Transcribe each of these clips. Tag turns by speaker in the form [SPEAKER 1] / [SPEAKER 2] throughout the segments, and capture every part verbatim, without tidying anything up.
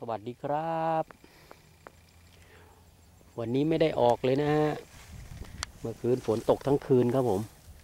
[SPEAKER 1] วัสดีครับวันนี้ไม่ได้ออกเลยนะฮะเมื่อคืนฝนตกทั้งคืนครับผม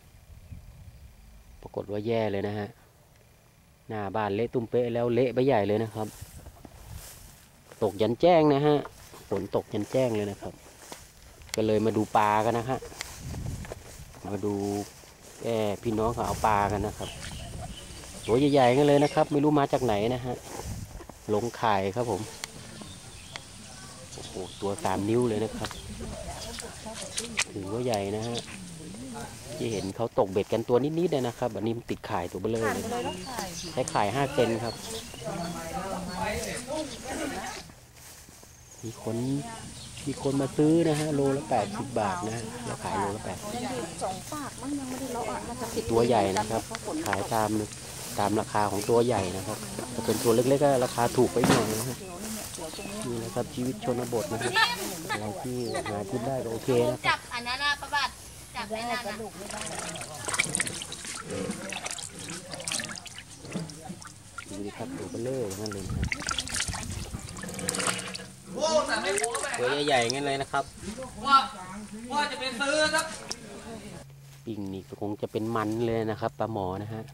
[SPEAKER 1] ปรากฏว่าแย่เลยนะฮะหน้าบ้านเละตุ้มเป๊ะแล้วเละไปใหญ่เลยนะครับตกยันแจ้งนะฮะฝนตกยันแจ้งเลยนะครับก็เลยมาดูปลากันนะฮะมาดูแก่พี่น้องเขาเอาปลากันนะครับตัวใหญ่ๆกันเลยนะครับไม่รู้มาจากไหนนะฮะลงข่ายครับผมโอ้โหตัวสามนิ้วเลยนะครับถือว่าใหญ่นะฮะที่เห็นเขาตกเบ็ดกันตัวนิดๆนะครับอันนี้มันติดข่ายตัวเบลอเลยใช้ข่ายห้าเซนครับมีคนมีคนมาซื้อนะฮะโลละแปดสิบบาทนะฮะแล้วขายโลละแปด
[SPEAKER 2] สองปากมั้งยังไม่ได้เลาะอ่ะมันจะติด
[SPEAKER 1] ตัวใหญ่นะครับขายตามตามราคาของตัวใหญ่นะครับถ้าเป็นตัวเล็กๆก็ราคาถูกไปหน่อยนะฮะนี่นะครับชีวิตชนบทนะครับอะไรที่หากินได้ก็โอเคนะครั
[SPEAKER 3] จั
[SPEAKER 1] บบ
[SPEAKER 3] อันนั้นนะประบัติจับได้นานนะ
[SPEAKER 1] ดูดิครับตัวเบลอนั่นเลยนะครับตัวใหญ่ๆงั้นเลยนะครับ
[SPEAKER 4] ว่าว่าจะไปซื้อครับ
[SPEAKER 1] ปิ้งนี่คงจะเป็นมันเลยนะครับปลาหมอนะฮะ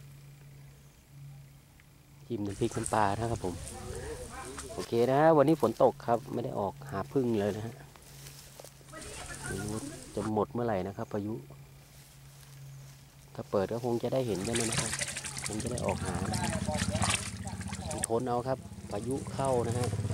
[SPEAKER 1] จิ้มน้ำพริกน้ำปลานะครับผมโอเคนะฮะวันนี้ฝนตกครับไม่ได้ออกหาพึ่งเลยนะฮะไม่รู้จะหมดเมื่อไหร่นะครับพายุถ้าเปิดก็คงจะได้เห็นกันนะครับคงจะได้ออกหานะทนเอาครับพายุเข้านะฮะ